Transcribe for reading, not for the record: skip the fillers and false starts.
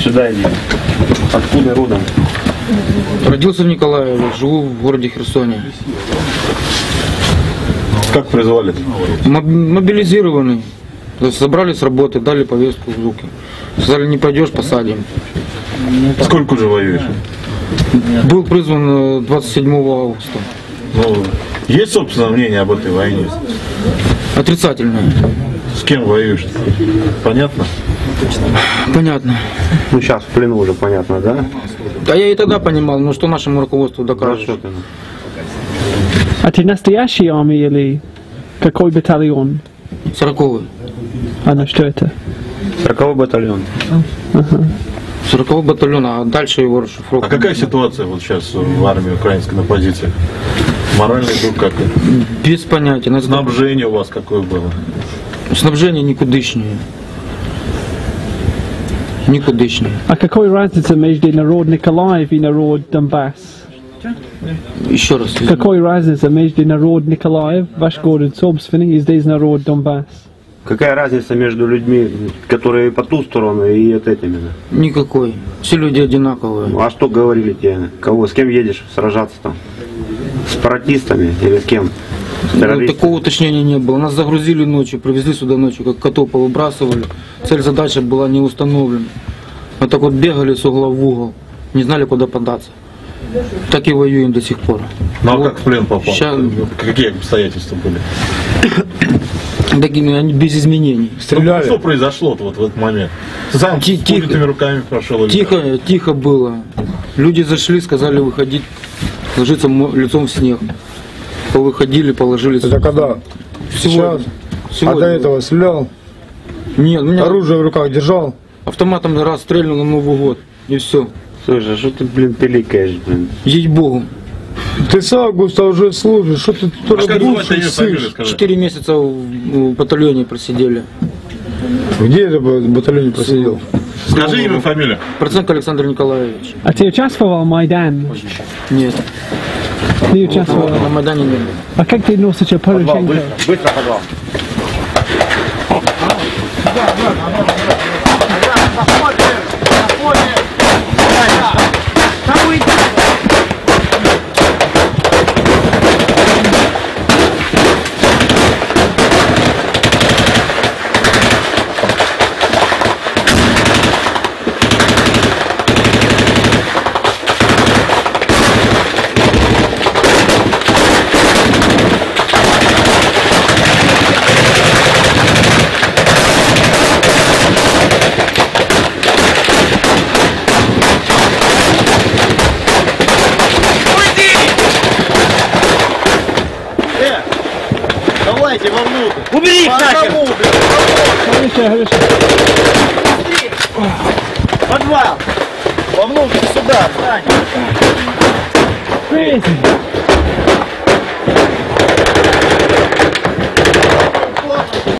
Сюда иди. Откуда родом? Родился в Николаеве, живу в городе Херсоне. Как призвали? Мобилизированный. То есть собрали с работы, дали повестку в руки. Сказали, не пойдешь, посадим. Сколько уже воюешь? Был призван 27 августа. Ну, есть собственное мнение об этой войне? Отрицательное. С кем воюешь? Понятно? Понятно. Ну сейчас в плену уже понятно, да? Да я и тогда понимал, но что нашему руководству докажешь. А ты настоящий армия или какой батальон? 40-й. А ну что это? 40-й батальон. 40-й батальон, а дальше его расшифровка. А какая ситуация вот сейчас в армии украинской на позиции? Моральный дух как? Без понятия. Снабжение у вас какое было? Снабжение никудышнее. Никудышнее. А какой разница между народ Николаев и народ Донбасс? Еще раз. Какой разница между народ Николаев, ваш город собственный, и здесь народ Донбасс? Какая разница между людьми, которые по ту сторону и вот этими? Никакой. Все люди одинаковые. А что говорили тебе? Кого? С кем едешь сражаться там? С сепаратистами или с кем? С Ну, такого уточнения не было. Нас загрузили ночью, привезли сюда ночью, как котов повыбрасывали. Цель задача была не установлена. Мы так вот бегали с угла в угол, не знали, куда податься. Так и воюем до сих пор. Ну а вот. как в плен попал? Сейчас... Какие обстоятельства были? Такими, они без изменений. Стреляли. Что произошло вот в этот момент? Ты сам с поднятыми руками прошел? Тихо было. Люди зашли, сказали выходить, ложиться лицом в снег. Повыходили, положились. Это когда? Сегодня. А до этого стрелял? Нет, у меня оружие в руках держал? Автоматом раз стрельнул на Новый год. И все. Слушай, а что ты, блин, пиликаешь, блин? Ей-богу. Ты с августа уже служишь, что ты тоже ссышь? 4 месяца в батальоне просидели. Где ты в батальоне просидел? Скажи имя, фамилия. Проценко Александр Николаевич. А ты участвовал в Майдане? Нет. Не участвовал? На Майдане не был. А как ты относишься к Порошенко? Быстро подвал. Давайте вовнутрь. Убери их нахер! Подвал. Вовнутрь, сюда, встань.